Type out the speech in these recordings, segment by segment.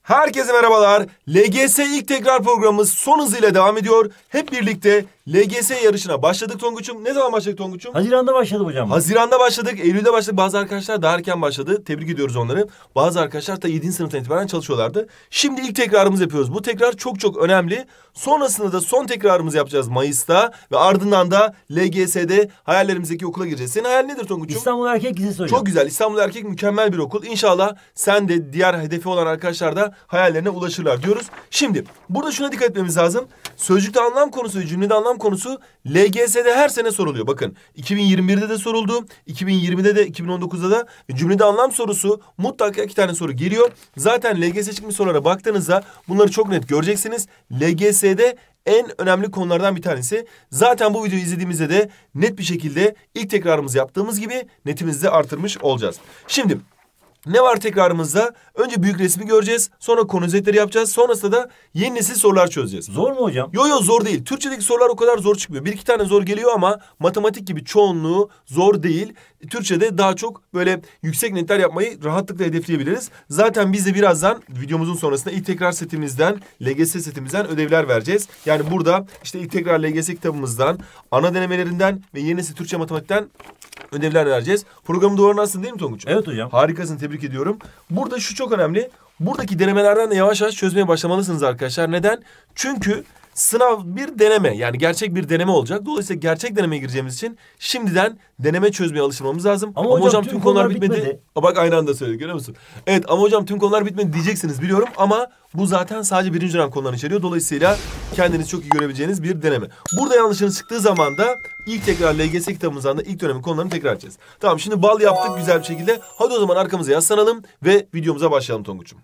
Herkese merhabalar. LGS ilk tekrar programımız son hızıyla devam ediyor. Hep birlikte LGS yarışına başladık Tonguç'um. Ne zaman başladık Tonguç'um? Haziran'da başladı hocam. Haziran'da başladık, Eylül'de başladık. Bazı arkadaşlar daha erken başladı. Tebrik ediyoruz onları. Bazı arkadaşlar da 7. sınıftan itibaren çalışıyorlardı. Şimdi ilk tekrarımızı yapıyoruz. Bu tekrar çok önemli. Sonrasında da son tekrarımızı yapacağız Mayıs'ta. Ve ardından da LGS'de hayallerimizdeki okula gireceğiz. Senin hayal nedir Tonguç'um? İstanbul Erkek Lisesi hocam. Çok güzel. İstanbul Erkek mükemmel bir okul. İnşallah sen de diğer hedefi olan arkadaşlar da hayallerine ulaşırlar diyoruz. Şimdi burada şuna dikkat etmemiz lazım. Sözcükte anlam konusu ve cümlede anlam konusu LGS'de her sene soruluyor. Bakın 2021'de de soruldu, 2020'de de 2019'da da cümlede anlam sorusu mutlaka 2 tane soru geliyor. Zaten LGS çıkmış sorulara baktığınızda bunları çok net göreceksiniz. LGS'de en önemli konulardan bir tanesi. Zaten bu videoyu izlediğimizde de net bir şekilde ilk tekrarımızı yaptığımız gibi netimizi de artırmış olacağız. Şimdi ne var tekrarımızda? Önce büyük resmi göreceğiz. Sonra konu özetleri yapacağız. Sonrasında da yeni nesil sorular çözeceğiz. Zor mu hocam? Yo zor değil. Türkçedeki sorular o kadar zor çıkmıyor. 1-2 tane zor geliyor ama matematik gibi çoğunluğu zor değil. Türkçede daha çok böyle yüksek netler yapmayı rahatlıkla hedefleyebiliriz. Zaten biz de birazdan videomuzun sonrasında ilk tekrar setimizden, LGS setimizden ödevler vereceğiz. Yani burada işte ilk tekrar LGS kitabımızdan, ana denemelerinden ve yeni nesil Türkçe matematikten ödevler vereceğiz. Programın duvarına aslında değil mi Tonguç'um? Evet hocam. Harikasın, tebrik ediyorum. Burada şu çok önemli. Buradaki denemelerden de yavaş yavaş çözmeye başlamalısınız arkadaşlar. Neden? Çünkü sınav bir deneme, yani gerçek bir deneme olacak. Dolayısıyla gerçek denemeye gireceğimiz için şimdiden deneme çözmeye alışmamız lazım. Ama hocam tüm konular bitmedi. Bak aynı anda söyledik, görüyor musun? Evet ama hocam tüm konular bitmedi diyeceksiniz biliyorum ama bu zaten sadece 1. dönem konularını içeriyor. Dolayısıyla kendiniz çok iyi görebileceğiniz bir deneme. Burada yanlışınız çıktığı zaman da ilk tekrar LGS kitabımızdan da ilk dönemin konularını tekrar edeceğiz. Tamam, şimdi bal yaptık güzel bir şekilde. Hadi o zaman arkamıza yaslanalım ve videomuza başlayalım Tonguç'um.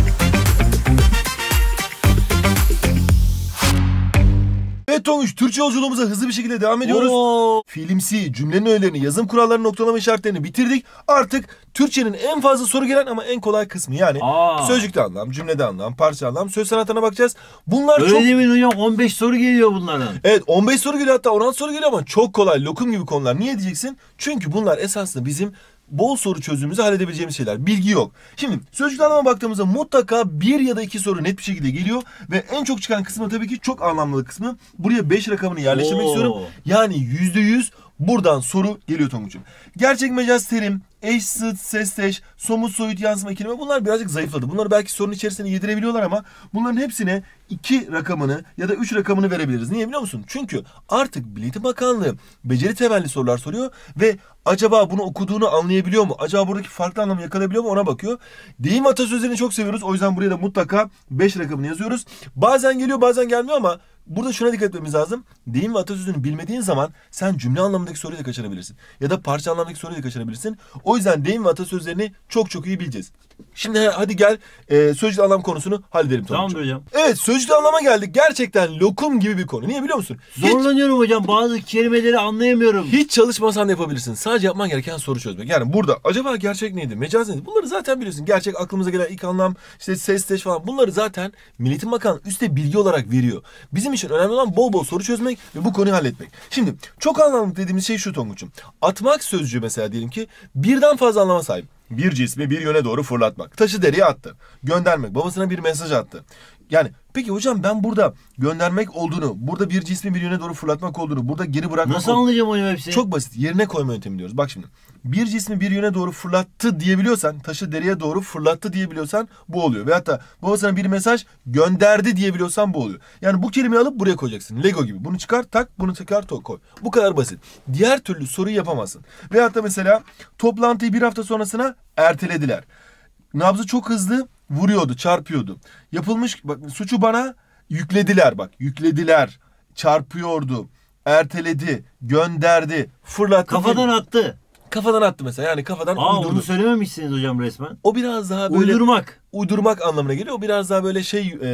Evet Tonguç, Türkçe yolculuğumuza hızlı bir şekilde devam ediyoruz. Fiilimsi, cümlenin öğelerini, yazım kurallarını, noktalama işaretlerini bitirdik. Artık Türkçenin en fazla soru gelen ama en kolay kısmı, yani sözcükte anlam, cümlede anlam, parça anlam, söz sanatına bakacağız. Bunlar öyle çok... değil mi hocam? 15 soru geliyor bunlardan. Evet, 15 soru geliyor, hatta 16 soru geliyor ama çok kolay, lokum gibi konular. Niye diyeceksin? Çünkü bunlar esasında bizim bol soru çözümümüzü halledebileceğimiz şeyler. Bilgi yok. Şimdi sözcükte anlama baktığımızda mutlaka 1 ya da 2 soru net bir şekilde geliyor. Ve en çok çıkan kısmı tabii ki çok anlamlı kısmı. Buraya 5 rakamını yerleştirmek istiyorum. Yani %100 buradan soru geliyor Tonguç'um. Gerçek mecaz terim, eş, zıt, sesteş, somut, soyut, yansıma, kelime, bunlar birazcık zayıfladı. Bunları belki sorunun içerisine yedirebiliyorlar ama bunların hepsine 2 rakamını ya da 3 rakamını verebiliriz. Niye biliyor musun? Çünkü artık Milli Eğitim Bakanlığı beceri temelli sorular soruyor ve acaba bunu okuduğunu anlayabiliyor mu? Acaba buradaki farklı anlamı yakalayabiliyor mu? Ona bakıyor. Deyim atasözlerini çok seviyoruz. O yüzden buraya da mutlaka 5 rakamını yazıyoruz. Bazen geliyor, bazen gelmiyor ama burada şuna dikkat etmemiz lazım. Deyim ve atasözünü bilmediğin zaman sen cümle anlamındaki soruyu da kaçırabilirsin. Ya da parça anlamındaki soruyu da kaçırabilirsin. O yüzden deyim ve atasözlerini çok iyi bileceğiz. Şimdi hadi gel sözcükte anlam konusunu halledelim. Tamam hocam. Evet, sözcükte anlama geldik. Gerçekten lokum gibi bir konu. Niye biliyor musun? Zorlanıyorum hocam. Bazı kelimeleri anlayamıyorum. Hiç çalışmasan da yapabilirsin. Sadece yapman gereken soru çözmek. Yani burada acaba gerçek neydi? Mecaz neydi? Bunları zaten biliyorsun. Gerçek, aklımıza gelen ilk anlam, işte sesteş falan. Bunları zaten Milli Eğitim Bakanlığı üstte bilgi olarak veriyor. Bizim için önemli olan bol soru çözmek ve bu konuyu halletmek. Şimdi çok anlamlı dediğimiz şey şu Tonguç'um. Atmak sözcüğü mesela diyelim ki birden fazla anlama sahip. Bir cismi bir yöne doğru fırlatmak. Taşı dereye attı. Göndermek. Babasına bir mesaj attı. Yani peki hocam ben burada göndermek olduğunu, burada bir cismi bir yöne doğru fırlatmak olduğunu, burada geri bırakmak nasıl anlayacağım hocam hepsini? Çok basit. Yerine koyma yöntemi diyoruz. Bak şimdi. Bir cismi bir yöne doğru fırlattı diyebiliyorsan, taşı dereye doğru fırlattı diyebiliyorsan bu oluyor. Ve hatta babasına bir mesaj gönderdi diyebiliyorsan bu oluyor. Yani bu kelimeyi alıp buraya koyacaksın. Lego gibi. Bunu çıkar tak, bunu çıkar koy. Bu kadar basit. Diğer türlü soruyu yapamazsın. Ve hatta mesela toplantıyı bir hafta sonrasına ertelediler. Nabzı çok hızlı vuruyordu, çarpıyordu. Yapılmış, bak suçu bana yüklediler, bak yüklediler, çarpıyordu, erteledi, gönderdi, fırlattı. Kafadan attı. Kafadan attı mesela, yani kafadan uydurdu. Onu söylememişsiniz hocam resmen. O biraz daha böyle... Uydurmak anlamına geliyor. O biraz daha böyle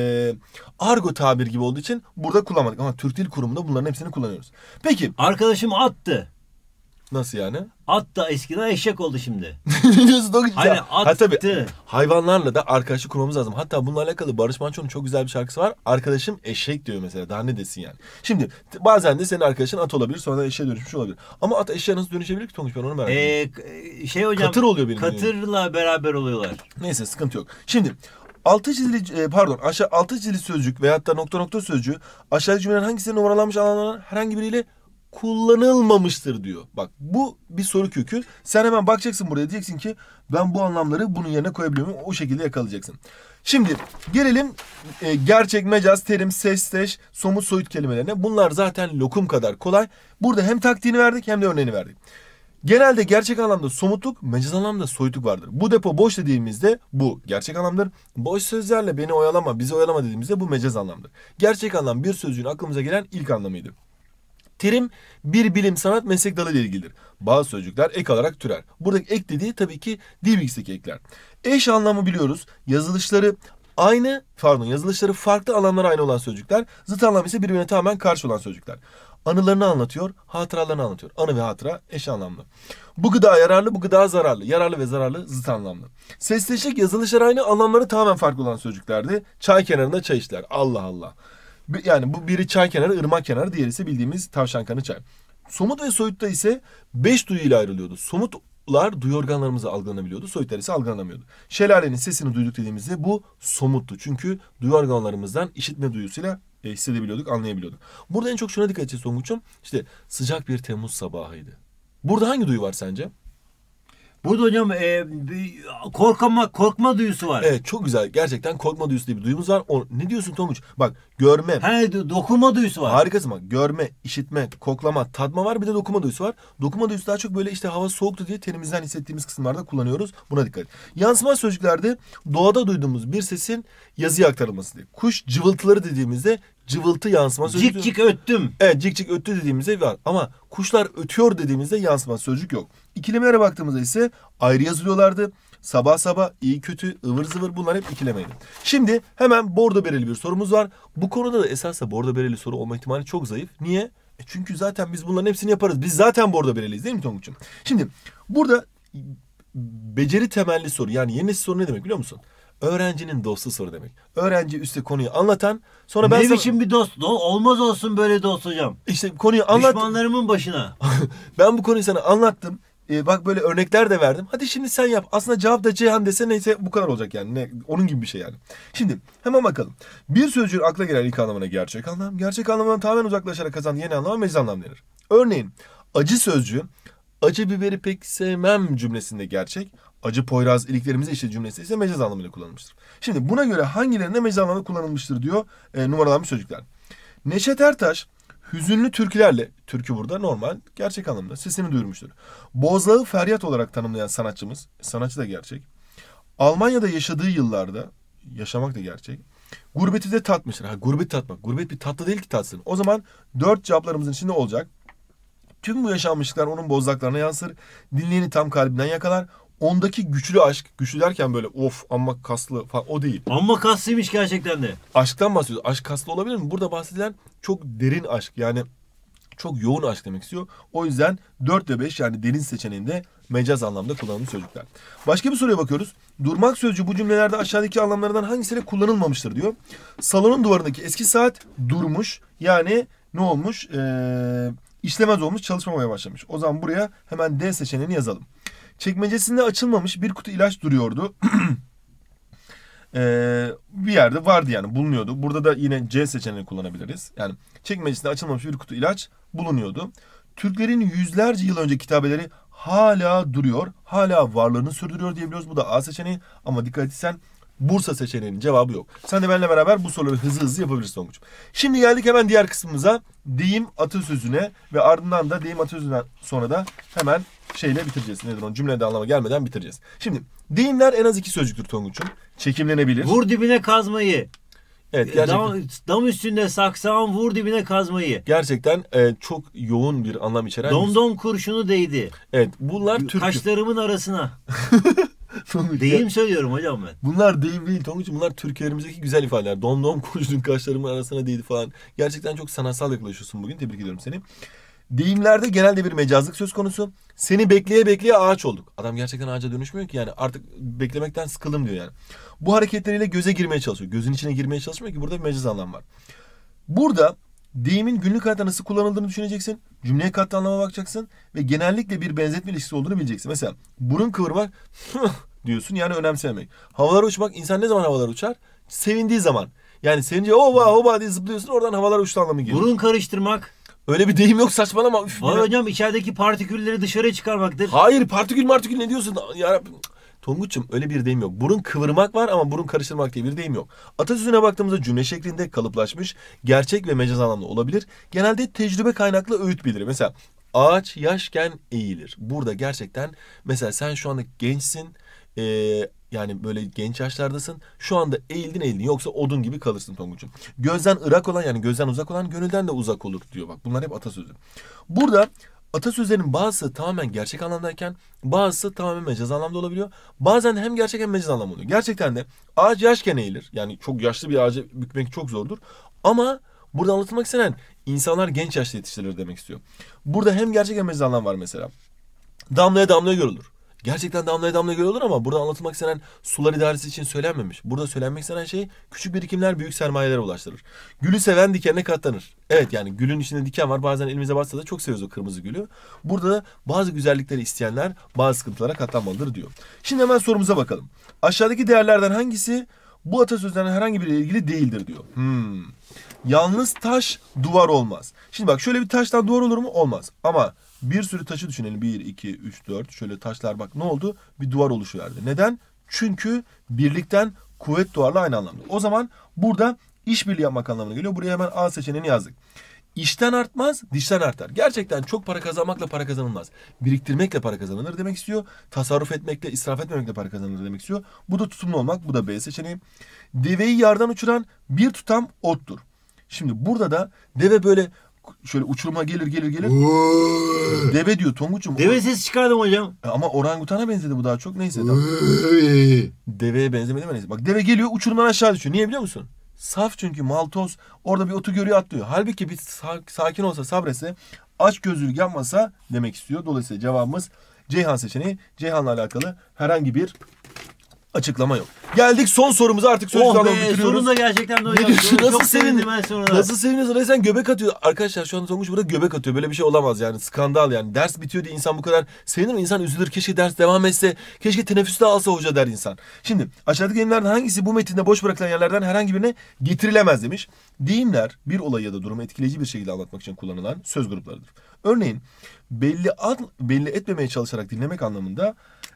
argo tabir gibi olduğu için burada kullanmadık. Ama Türk Dil Kurumu'nda bunların hepsini kullanıyoruz. Peki. Arkadaşım attı. Nasıl yani? At da eskiden eşek oldu şimdi. Ne diyorsun Tonguç? Hani attı. Tabii, hayvanlarla da arkadaşlık kurmamız lazım. Hatta bununla alakalı Barış Manço'nun çok güzel bir şarkısı var. Arkadaşım eşek diyor mesela. Daha ne desin yani. Şimdi bazen de senin arkadaşın at olabilir. Sonra da eşeğe dönüşmüş olabilir. Ama at eşeğe nasıl dönüşebilir ki Tonguç? Ben onu merak ediyorum. Hocam. Katır oluyor benim. Katırla beraber oluyorlar. Neyse sıkıntı yok. Şimdi altı çizili sözcük veyahut da nokta nokta sözcüğü aşağıdaki cümlelerin hangisinin numaralanmış alanlardan herhangi biriyle kullanılmamıştır diyor. Bak bu bir soru kökü. Sen hemen bakacaksın buraya, diyeceksin ki ben bu anlamları bunun yerine koyabiliyor muyum? O şekilde yakalayacaksın. Şimdi gelelim gerçek, mecaz, terim, sesteş, somut, soyut kelimelerine. Bunlar zaten lokum kadar kolay. Burada hem taktiğini verdik hem de örneğini verdik. Genelde gerçek anlamda somutluk, mecaz anlamda soyutluk vardır. Bu depo boş dediğimizde bu gerçek anlamdır. Boş sözlerle beni oyalama, bizi oyalama dediğimizde bu mecaz anlamdır. Gerçek anlam bir sözcüğün aklımıza gelen ilk anlamıydı. Terim bir bilim, sanat, meslek dalı ile ilgilidir. Bazı sözcükler ek olarak türer. Buradaki ek dediği tabii ki dil bilgisindeki ekler. Eş anlamı biliyoruz. Yazılışları farklı anlamlara aynı olan sözcükler. Zıt anlam ise birbirine tamamen karşı olan sözcükler. Anılarını anlatıyor, hatıralarını anlatıyor. Anı ve hatıra eş anlamlı. Bu gıda yararlı, bu gıda zararlı. Yararlı ve zararlı zıt anlamlı. Sesleşik, yazılışlar aynı, anlamları tamamen farklı olan sözcüklerdi. Çay kenarında çay içtiler. Allah Allah. Yani bu biri çay kenarı, ırmak kenarı, diğeri ise bildiğimiz tavşan kanı çay. Somut ve soyutta ise 5 duyuyla ayrılıyordu. Somutlar duyu organlarımızla algılanabiliyordu. Soyutlar ise algılanamıyordu. Şelalenin sesini duyduk dediğimizde bu somuttu. Çünkü duyu organlarımızdan işitme duyusuyla hissedebiliyorduk, anlayabiliyorduk. Burada en çok şuna dikkat edeceğiz Tonguç'um. İşte sıcak bir Temmuz sabahıydı. Burada hangi duyu var sence? Burada hocam korkma duyusu var. Evet, çok güzel. Gerçekten korkma duyusu diye bir duyumuz var. Ne diyorsun Tonguç? Bak, görme. Dokunma duyusu var. Harikasın bak. Görme, işitme, koklama, tadma var. Bir de dokunma duyusu var. Dokunma duyusu daha çok böyle işte hava soğuktu diye tenimizden hissettiğimiz kısımlarda kullanıyoruz. Buna dikkat et. Yansıma sözcüklerde doğada duyduğumuz bir sesin yazıya aktarılması diye. Kuş cıvıltıları dediğimizde cıvıltı yansıma sözcüğü. Cik cik öttüm. Evet, cik cik öttü dediğimizde var. Ama kuşlar ötüyor dediğimizde yansıma sözcük yok. İkilemelere baktığımızda ise ayrı yazılıyorlardı. Sabah sabah, iyi kötü, ıvır zıvır, bunlar hep ikilemeydi. Şimdi hemen bordo bereli bir sorumuz var. Bu konuda da esasında bordo bereli soru olma ihtimali çok zayıf. Niye? Çünkü zaten biz bunların hepsini yaparız. Biz zaten bordo bereliyiz değil mi Tonguç'um? Şimdi burada beceri temelli soru, yani yeni nesil soru ne demek biliyor musun? Öğrencinin dostu soru demek. Öğrenci üstte konuyu anlatan, sonra ben ne biçim bir dost? Olmaz olsun böyle dost hocam. İşte konuyu anlat. Düşmanlarımın başına. Ben bu konuyu sana anlattım. Bak böyle örnekler de verdim. Hadi şimdi sen yap. Aslında cevap da Ceyhan dese neyse bu kadar olacak yani. Onun gibi bir şey yani. Şimdi hemen bakalım. Bir sözcüğün akla gelen ilk anlamına gerçek anlam. Gerçek anlamından tamamen uzaklaşarak kazandığı yeni anlama mecaz anlam denir. Örneğin acı sözcüğü acı biberi pek sevmem cümlesinde gerçek. Acı Poyraz iliklerimize işte cümlesi ise mecaz anlamıyla kullanılmıştır. Şimdi buna göre hangilerinde mecaz anlamıyla kullanılmıştır diyor numaralanmış sözcükler. Neşet Ertaş hüzünlü türkülerle, türkü burada normal, gerçek anlamda sesini duyurmuştur. Boğazlağı feryat olarak tanımlayan sanatçımız, sanatçı da gerçek. Almanya'da yaşadığı yıllarda, yaşamak da gerçek. Gurbeti de tatmıştır. Gurbet tatmak. Gurbet bir tatlı değil ki tatsın. O zaman 4 cevaplarımızın içinde olacak. Tüm bu yaşanmışlıklar onun bozdaklarına yansır. Dinleyeni tam kalbinden yakalar. Ondaki güçlü aşk, güçlü derken böyle of amma kaslı falan, o değil. Amma kaslıymış gerçekten de. Aşktan bahsediyoruz. Aşk kaslı olabilir mi? Burada bahsedilen çok derin aşk, yani çok yoğun aşk demek istiyor. O yüzden 4 ve 5 yani derin seçeneğinde mecaz anlamda kullanılmış sözcükler. Başka bir soruya bakıyoruz. Durmak sözcüğü bu cümlelerde aşağıdaki anlamlardan hangisiyle kullanılmamıştır diyor. Salonun duvarındaki eski saat durmuş. Yani ne olmuş? İşlemez olmuş, çalışmamaya başlamış. O zaman buraya hemen D seçeneğini yazalım. Çekmecesinde açılmamış bir kutu ilaç duruyordu. Bir yerde vardı yani, bulunuyordu. Burada da yine C seçeneğini kullanabiliriz. Yani çekmecesinde açılmamış bir kutu ilaç bulunuyordu. Türklerin yüzlerce yıl önce kitabeleri hala duruyor. Hala varlığını sürdürüyor diyebiliyoruz. Bu da A seçeneği. Ama dikkat etsen Bursa seçeneğinin cevabı yok. Sen de benimle beraber bu soruları hızlı hızlı yapabilirsin Tonguç. Şimdi geldik hemen diğer kısmımıza. Deyim atasözüne ve ardından da deyim atasözünden sonra da hemen şeyle bitireceğiz. Nedir o? Cümlede anlama gelmeden bitireceğiz. Şimdi deyimler en az 2 sözcüktür Tonguç'um. Çekimlenebilir. Vur dibine kazmayı. Evet, gerçekten. Dam üstünde saksağın vur dibine kazmayı. Gerçekten çok yoğun bir anlam içeren. Domdom kurşunu değdi. Evet, bunlar türkü. Kaşlarımın arasına. Deyim söylüyorum hocam ben. Bunlar deyim değil Tonguç'um, bunlar türkülerimizdeki güzel ifadeler. Dom kurşun kaşlarımın arasına değdi falan. Gerçekten çok sanatsal yaklaşıyorsun bugün. Tebrik ediyorum seni. Deyimlerde genelde bir mecazlık söz konusu. Seni bekleye bekleye ağaç olduk. Adam gerçekten ağaca dönüşmüyor ki, yani artık beklemekten sıkıldım diyor yani. Bu hareketleriyle göze girmeye çalışıyor. Gözün içine girmeye çalışmıyor ki, burada bir mecaz anlam var. Burada deyimin günlük hayatta nasıl kullanıldığını düşüneceksin. Cümleye katlı anlama bakacaksın ve genellikle bir benzetme ilişkisi olduğunu bileceksin. Mesela burun kıvırmak diyorsun yani önemsemek. Havalara uçmak, insan ne zaman havalara uçar? Sevindiği zaman. Yani sevince oba oba diye zıplıyorsun, oradan havalara uçtu anlamı geliyor. Burun karıştırmak. Öyle bir deyim yok, saçmalama. Üf, Var ya. hocam, içerideki partikülleri dışarı çıkarmaktır. Hayır, partikül ne diyorsun? Ya Tonguç'um, öyle bir deyim yok. Burun kıvırmak var ama burun karıştırmak diye bir deyim yok. Atasözüne baktığımızda cümle şeklinde kalıplaşmış, gerçek ve mecaz anlamda olabilir. Genelde tecrübe kaynaklı öğüt bildirir. Mesela ağaç yaşken eğilir. Burada gerçekten mesela sen şu anda gençsin. Yani böyle genç yaşlardasın. Şu anda eğildin. Yoksa odun gibi kalırsın Tonguç'um. Gözden ırak olan, yani gözden uzak olan gönülden de uzak olur diyor. Bak bunlar hep atasözü. Burada atasözlerinin bazısı tamamen gerçek anlamdayken bazısı tamamen mecaz anlamda olabiliyor. Bazen hem gerçek hem mecaz anlamda oluyor. Gerçekten de ağaç yaşken eğilir. Yani çok yaşlı bir ağacı bükmek çok zordur. Ama burada anlatılmak istenen insanlar genç yaşta yetiştirilir demek istiyor. Burada hem gerçek hem mecaz anlam var mesela. Damlaya damlaya göl olur. Gerçekten damlaya damlaya göl olur ama burada anlatılmak istenen sular idaresi için söylenmemiş. Burada söylenmek istenen şey küçük birikimler büyük sermayelere ulaştırır. Gülü seven dikenine katlanır. Evet, yani gülün içinde diken var. Bazen elimize batsa da çok seviyoruz o kırmızı gülü. Burada da bazı güzellikleri isteyenler bazı sıkıntılara katlanmalıdır diyor. Şimdi hemen sorumuza bakalım. Aşağıdaki değerlerden hangisi bu atasözlerinin herhangi biriyle ilgili değildir diyor. Yalnız taş duvar olmaz. Şimdi bak, şöyle bir taştan duvar olur mu? Olmaz. Ama bir sürü taşı düşünelim. 1, 2, 3, 4. Şöyle taşlar, bak ne oldu? Bir duvar oluşuverdi. Neden? Çünkü birlikten kuvvet doğarla aynı anlamda. O zaman burada işbirliği yapmak anlamına geliyor. Buraya hemen A seçeneğini yazdık. İşten artmaz, dişten artar. Gerçekten çok para kazanmakla para kazanılmaz. Biriktirmekle para kazanılır demek istiyor. Tasarruf etmekle, israf etmemekle para kazanılır demek istiyor. Bu da tutumlu olmak. Bu da B seçeneği. Deveyi yardan uçuran bir tutam ottur. Şimdi burada da deve böyle şöyle uçuruma gelir. Deve diyor Tonguç'um. Deve sesi çıkardım hocam. Ama orangutana benzedi bu daha çok. Neyse tamam. Deveye benzemedi mi neyse. Bak deve geliyor, uçurumdan aşağı düşüyor. Niye biliyor musun? Saf, çünkü maltoz orada bir otu görüyor, atlıyor. Halbuki bir sakin olsa, sabretse, açgözlülük yapmasa demek istiyor. Dolayısıyla cevabımız Ceyhan seçeneği. Ceyhan'la alakalı herhangi bir açıklama yok. Geldik son sorumuza, artık sözcük anlamı bitiriyoruz. Sonunda gerçekten de hocam. Ne diyorsun? Nasıl Çok sevindin? ben sonunda. Nasıl seviniyorsun? Resmen göbek atıyor. Arkadaşlar şu anda Tonguç burada göbek atıyor. Böyle bir şey olamaz yani. Skandal yani. Ders bitiyor diye insan bu kadar sevinir mi? İnsan üzülür. Keşke ders devam etse. Keşke teneffüste alsa hoca der insan. Şimdi aşağıdaki deyimlerden hangisi bu metinde boş bırakılan yerlerden herhangi birine getirilemez demiş. Deyimler bir olayı ya da durumu etkileyici bir şekilde anlatmak için kullanılan söz gruplarıdır. Örneğin belli etmemeye çalışarak dinlemek anlamında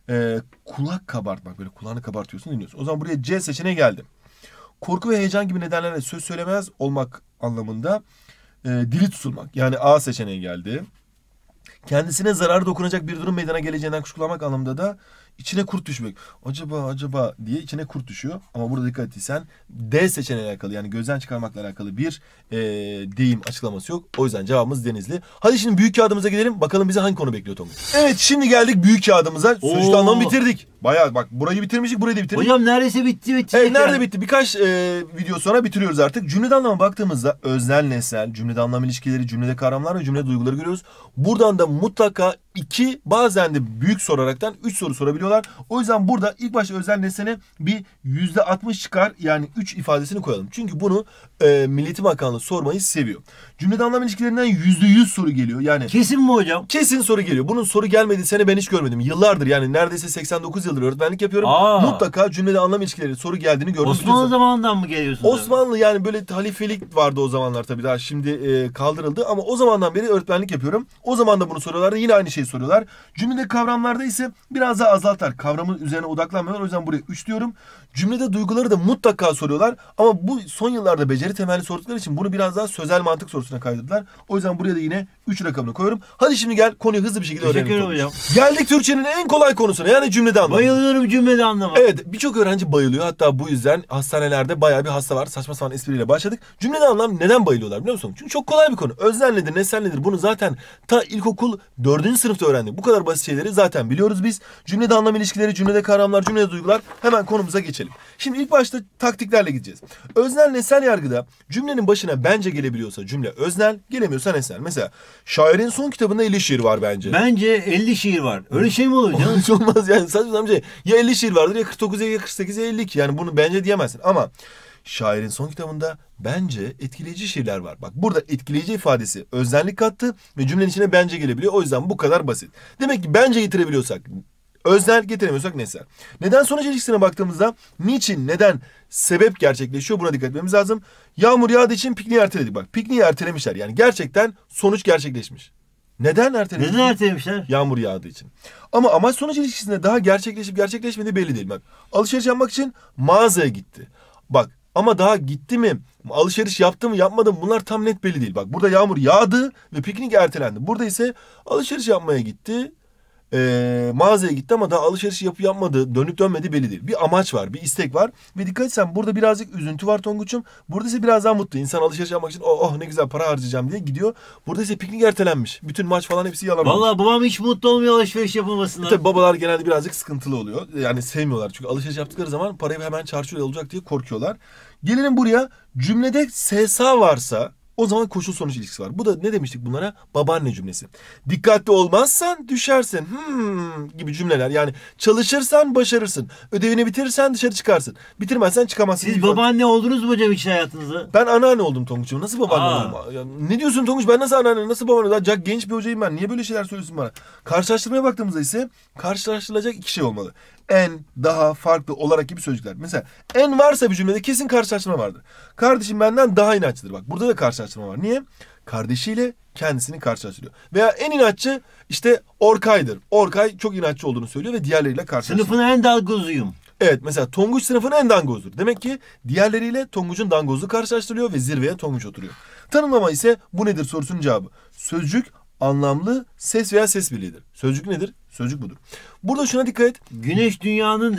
kulak kabartmak, böyle kulağını kabartıyorsun, dinliyorsun. O zaman buraya C seçeneği geldi. Korku ve heyecan gibi nedenlerle söz söylemez olmak anlamında dili tutulmak. Yani A seçeneği geldi. Kendisine zararı dokunacak bir durum meydana geleceğinden kuşkulamak anlamında da içine kurt düşmek. Acaba diye içine kurt düşüyor. Ama burada dikkat ettiysen D seçeneğiyle alakalı, yani gözden çıkarmakla alakalı bir deyim açıklaması yok. O yüzden cevabımız Denizli. Hadi şimdi büyük kağıdımıza gidelim. Bakalım bize hangi konu bekliyor Tonguç. Evet, şimdi geldik büyük kağıdımıza. Sözcük anlamı bitirdik. Bayağı bak, burayı bitirmiştik, burayı da bitirdik. Hocam neredeyse bitti. Evet, nerede bitti? Birkaç video sonra bitiriyoruz artık. Cümlede anlama baktığımızda öznel, nesnel, cümlede anlam ilişkileri, cümlede kavramlar ve cümlede duyguları görüyoruz. Buradan da mutlaka 2, bazen de büyük soraraktan 3 soru sorabiliyorlar. O yüzden burada ilk başta öznel nesnene bir %60 çıkar, yani 3 ifadesini koyalım. Çünkü bunu Milli Eğitim Bakanlığı sormayı seviyor. Cümlede anlam ilişkilerinden %100 soru geliyor. Yani kesin mi hocam? Kesin soru geliyor. Bunun soru gelmediği sene ben hiç görmedim. Yıllardır, yani neredeyse 89 yıldır öğretmenlik yapıyorum. Mutlaka cümlede anlam ilişkileri soru geldiğini gördüm. Osmanlı zamanından mı geliyorsunuz? Osmanlı, yani böyle halifelik vardı o zamanlar, tabii daha şimdi kaldırıldı ama o zamandan beri öğretmenlik yapıyorum. O zaman da bunu soruyorlardı. Yine aynı şeyi soruyorlar. Cümlede kavramlarda ise biraz daha azaltar. Kavramın üzerine odaklanmıyorlar. O yüzden buraya 3 diyorum. Cümlede duyguları da mutlaka soruyorlar. Ama bu son yıllarda beceri temelli sordukları için bunu biraz daha sözel mantık sorusuna kaydırdılar. O yüzden buraya da yine 3 rakamını koyuyorum. Hadi şimdi gel konuyu hızlı bir şekilde öğrenelim. Teşekkür ederim hocam. Geldik Türkçenin en kolay konusuna, yani cümlede anlamı. Bayılıyorum cümlede anlama. Evet, birçok öğrenci bayılıyor. Hatta bu yüzden hastanelerde bayağı bir hasta var. Saçma sapan espriyle başladık. Cümlede anlam neden bayılıyorlar biliyor musun? Çünkü çok kolay bir konu. Öznel nedir, nesnel nedir? Bunu zaten ta ilkokul 4. sınıfta öğrendik. Bu kadar basit şeyleri zaten biliyoruz biz. Cümlede anlam ilişkileri, cümlede kavramlar, cümlede duygular. Hemen konumuza geçelim. Şimdi ilk başta taktiklerle gideceğiz. Öznel nesnel yargıda cümlenin başına bence gelebiliyorsa cümle öznel, gelemiyorsa nesnel. Mesela şairin son kitabında 50 şiir var bence. Bence 50 şiir var. Öyle şey mi olur canım? Hiç olmaz yani, saçma sapan bir şey. Ya 50 şiir vardır, ya 49, ya 48, ya 52. Yani bunu bence diyemezsin. Ama şairin son kitabında bence etkileyici şiirler var. Bak, burada etkileyici ifadesi öznellik kattı ve cümlenin içine bence gelebiliyor. O yüzden bu kadar basit. Demek ki bence getirebiliyorsak Öznel, getiremiyorsak nesnel. Neden sonuç ilişkisine baktığımızda niçin, neden, sebep gerçekleşiyor, buna dikkat etmemiz lazım. Yağmur yağdığı için pikniği erteledik. Bak, pikniği ertelemişler. Yani gerçekten sonuç gerçekleşmiş. Neden ertelemişler? Neden ertelemişler? Yağmur yağdığı için. Ama amaç sonuç ilişkisinde daha gerçekleşip gerçekleşmediği belli değil. Bak, alışveriş yapmak için mağazaya gitti. Bak, ama daha gitti mi, alışveriş yaptı mı yapmadı mı, bunlar tam net belli değil. Bak, burada yağmur yağdı ve piknik ertelendi. Burada ise alışveriş yapmaya gitti. Mağazaya gitti ama daha alışveriş yapmadı, dönüp dönmedi belli değil. Bir amaç var, bir istek var ve dikkat etsen burada birazcık üzüntü var Tonguç'um. Burada ise biraz daha mutlu. İnsan alışveriş yapmak için oh ne güzel para harcayacağım diye gidiyor. Burada ise piknik ertelenmiş. Bütün maç falan hepsi yalan olmuş. Vallahi babam hiç mutlu olmuyor alışveriş yapılmasından. Tabii babalar genelde birazcık sıkıntılı oluyor. Yani sevmiyorlar çünkü alışveriş yaptıkları zaman parayı hemen çarçur olacak diye korkuyorlar. Gelelim buraya, cümlede SSA varsa o zaman koşul sonuç ilişkisi var. Bu da ne demiştik bunlara? Babaanne cümlesi. Dikkatli olmazsan düşersin. Gibi cümleler. Yani çalışırsan başarırsın. Ödevini bitirirsen dışarı çıkarsın. Bitirmezsen çıkamazsın. Siz babaanne oldunuz mu hocam hiç hayatınızda? Ben anneanne oldum Tonguç'um. Nasıl babaanne oldum? Ya, ne diyorsun Tonguç? Ben nasıl anneanne, nasıl babaanne? Daha genç bir hocayım ben. Niye böyle şeyler söylüyorsun bana? Karşılaştırmaya baktığımızda ise karşılaştırılacak iki şey olmalı. En, daha, farklı olarak gibi sözcükler. Mesela en varsa bir cümlede kesin karşılaştırma vardır. Kardeşim benden daha inatçıdır. Bak, burada da karşılaştırma var. Niye? Kardeşiyle kendisini karşılaştırıyor. Veya en inatçı işte Orkay'dır. Orkay çok inatçı olduğunu söylüyor ve diğerleriyle karşılaştırıyor. Sınıfın en dalgozuyum. Evet, mesela Tonguç sınıfının en dangozudur. Demek ki diğerleriyle Tonguç'un dangozluğu karşılaştırılıyor ve zirveye Tonguç oturuyor. Tanımlama ise bu nedir sorusunun cevabı. Sözcük anlamlı ses veya ses birliğidir. Sözcük nedir? Sözcük budur. Burada şuna dikkat et. Güneş dünyanın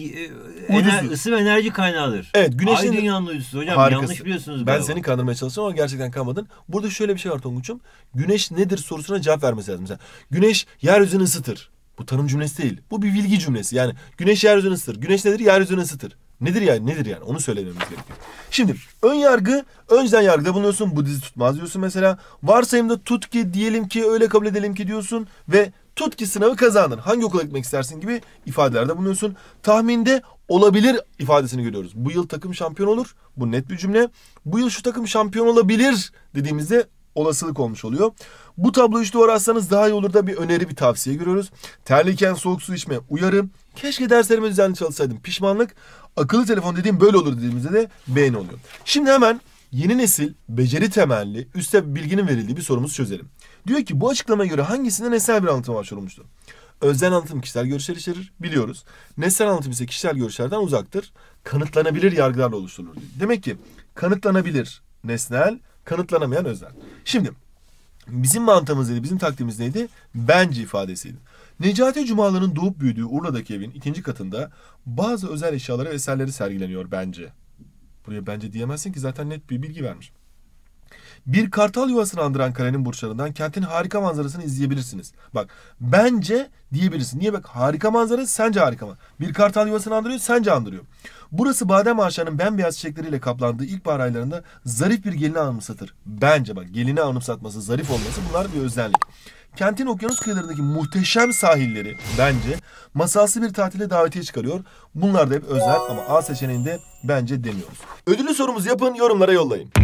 ısı ve enerji kaynağıdır. Evet, güneşin... Ay dünyanın uydusu hocam. Harikasın. Yanlış biliyorsunuz Ben galiba. seni kandırmaya çalıştım ama gerçekten kanmadın. Burada şöyle bir şey var Tonguç'um. Güneş nedir sorusuna cevap vermesi lazım. Mesela güneş yeryüzünü ısıtır. Bu tanım cümlesi değil. Bu bir bilgi cümlesi. Yani güneş yeryüzünü ısıtır. Güneş nedir? Yeryüzünü ısıtır. Nedir yani? Nedir yani? Onu söylememiz gerekiyor. Şimdi ön yargı, önceden yargıda bulunuyorsun. Bu dizi tutmaz diyorsun mesela. Varsayımda tut ki, diyelim ki, öyle kabul edelim ki diyorsun ve tut ki sınavı kazandın. Hangi okula gitmek istersin gibi ifadelerde bulunuyorsun. Tahminde olabilir ifadesini görüyoruz. Bu yıl takım şampiyon olur. Bu net bir cümle. Bu yıl şu takım şampiyon olabilir dediğimizde olasılık olmuş oluyor. Bu tabloyu üç duvara assanız daha iyi olur da bir öneri, bir tavsiye görüyoruz. Terliyken soğuk su içme, uyarı. Keşke derslerime düzenli çalışsaydım, pişmanlık. Akıllı telefon dediğim böyle olur dediğimizde de beğeni oluyor. Şimdi hemen yeni nesil, beceri temelli, üstte bilginin verildiği bir sorumuzu çözelim. Diyor ki bu açıklamaya göre hangisinde nesnel bir anlatım başvurulmuştur? Öznel anlatım kişisel görüşler içerir, biliyoruz. Nesnel anlatım ise kişisel görüşlerden uzaktır. Kanıtlanabilir yargılarla oluşturulur. Demek ki kanıtlanabilir nesnel, kanıtlanamayan öznel. Şimdi bizim mantığımız neydi, bizim taktiğimiz neydi? Bence ifadesiydi. Necati Cumalı'nın doğup büyüdüğü Urla'daki evin 2. katında bazı özel eşyaları ve eserleri sergileniyor bence. Buraya bence diyemezsin ki zaten net bir bilgi vermiş. Bir kartal yuvasını andıran kalenin burçlarından kentin harika manzarasını izleyebilirsiniz. Bak, bence diyebilirsin. Niye? Bak, harika manzara sence harika mı? Bir kartal yuvasını andırıyor, sence andırıyor. Burası badem ağaçlarının bembeyaz çiçekleriyle kaplandığı ilkbahar aylarında zarif bir gelini anımsatır. Bence bak, gelini anımsatması, zarif olması, bunlar bir özellik. Kentin okyanus kıyılarındaki muhteşem sahilleri bence masalsı bir tatile davetiye çıkarıyor. Bunlar da hep özel ama A seçeneğinde bence demiyoruz. Ödüllü sorumuzu yapın, yorumlara yollayın.